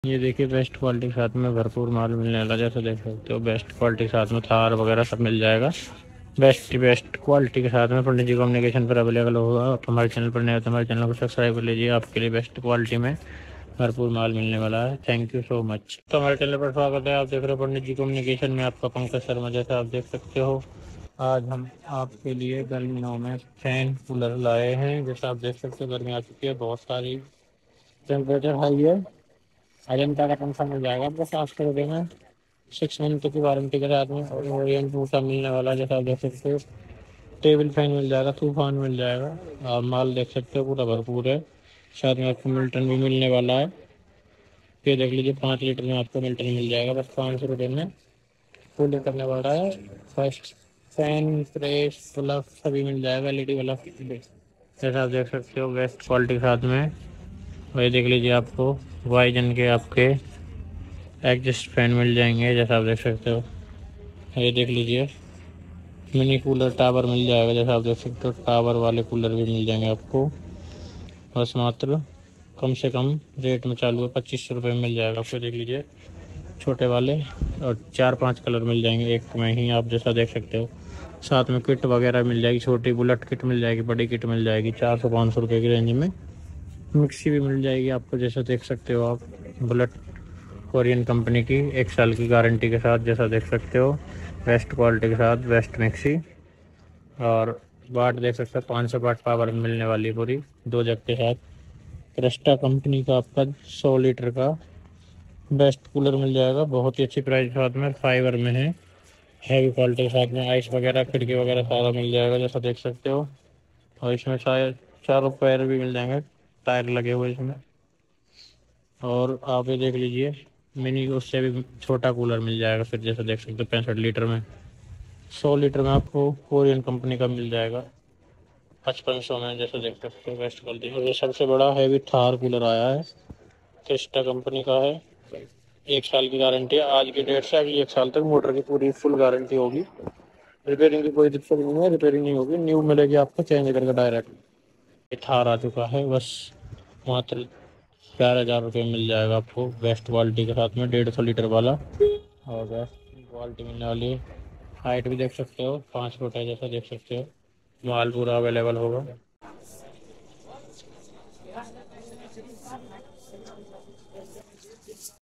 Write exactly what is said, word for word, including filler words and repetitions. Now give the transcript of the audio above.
ये देखिए best quality के साथ में भरपूर माल मिलने वाला, जैसा देख सकते हो बेस्ट क्वालिटी के साथ में थार वगैरह सब मिल जाएगा। बेस्ट बेस्ट क्वालिटी के साथ में पंडित जी कम्युनिकेशन पर अवेलेबल होगा। आप हमारे चैनल पर नए हो तो हमारे चैनल को सब्सक्राइब कर लीजिए, आपके लिए बेस्ट क्वालिटी में भरपूर माल मिलने वाला है। Thank you so much. तो हमारे चैनल पर स्वागत है। आप देख रहे हो पंडित जी कम्युनिकेशन में, आपका पंकज शर्मा। जैसा आप देख सकते हो आज हम आपके लिए गर्मियों में फैन कूलर लाए हैं। जैसा आप देख सकते हो गर्मी आ चुकी है, बहुत सारी टेम्परेचर हाई है। अजंता का पंखा मिल जाएगा आपको सात सौ रुपये में, सिक्स मंथ की वारंटी के साथ में। और ओरियन टूटा मिलने वाला है, जैसा आप देख सकते हो। टेबल फैन मिल जाएगा, तूफान मिल जाएगा। आप माल देख सकते हो पूरा भरपूर है। साथ में आपको मिल्टन भी मिलने वाला है। ये देख लीजिए पाँच लीटर में आपको मिल्टन मिल जाएगा बस पाँच सौ रुपये में। कूलिंग करने वाला है। फर्स्ट फैन प्रेस बल्ब सभी मिल जाएगा, एल ई डी बल्ब। जैसा आप देख सकते हो बेस्ट क्वालिटी के साथ में। वही देख लीजिए आपको वाईजन के आपके एग्जस्ट फैन मिल जाएंगे, जैसा आप देख सकते हो। ये देख लीजिए मिनी कूलर टावर मिल जाएगा, जैसा आप देख सकते हो। टावर वाले कूलर भी मिल जाएंगे आपको, बस मात्र कम से कम रेट में चालू है, पच्चीस सौ रुपये में मिल जाएगा आपको। देख लीजिए छोटे वाले, और चार पांच कलर मिल जाएंगे एक में ही, आप जैसा देख सकते हो। साथ में किट वगैरह मिल जाएगी, छोटी बुलेट किट मिल जाएगी, बड़ी किट मिल जाएगी चार सौ पाँच सौ रुपये की रेंज में। मिक्सी भी मिल जाएगी आपको, जैसा देख सकते हो आप। बुलेट कोरियन कंपनी की एक साल की गारंटी के साथ, जैसा देख सकते हो। बेस्ट क्वालिटी के साथ बेस्ट मिक्सी। और बाट देख सकते हो, पाँच सौ वाट पावर मिलने वाली पूरी दो जग के साथ। क्रेस्टा कंपनी का आपका सौ लीटर का बेस्ट कूलर मिल जाएगा, बहुत ही अच्छी प्राइस के साथ में, फाइबर में है, हैवी क्वालिटी के साथ में। आइस वगैरह खिड़की वगैरह सारा मिल जाएगा, जैसा देख सकते हो। और इसमें शायद चारों पैर भी मिल जाएंगे, टायर लगे हुए इसमें। और आप ये देख लीजिए मिनी, उससे भी छोटा कूलर मिल जाएगा फिर, जैसा देख सकते हो पैंसठ लीटर में। सौ लीटर में आपको कोरियन कंपनी का मिल जाएगा पचपन सौ में, जैसे देख सकते हो बेस्ट क्वालिटी। और ये सबसे बड़ा हैवी थार कूलर आया है, क्रिस्टा कंपनी का है। एक साल की गारंटी है, आज की डेट से अगली एक साल तक मोटर की पूरी फुल गारंटी होगी। रिपेयरिंग की कोई दिक्कत नहीं है, रिपेयरिंग नहीं होगी, न्यू मिलेगी आपको चेंज करके डायरेक्ट। ये थार आ चुका है, बस मात्र चार हज़ार रुपये मिल जाएगा आपको बेस्ट क्वालिटी के साथ में, डेढ़ सौ लीटर वाला। और बेस्ट क्वालिटी मिलने वाली है। हाइट भी देख सकते हो, पाँच फुट है, जैसा देख सकते हो। माल पूरा अवेलेबल होगा।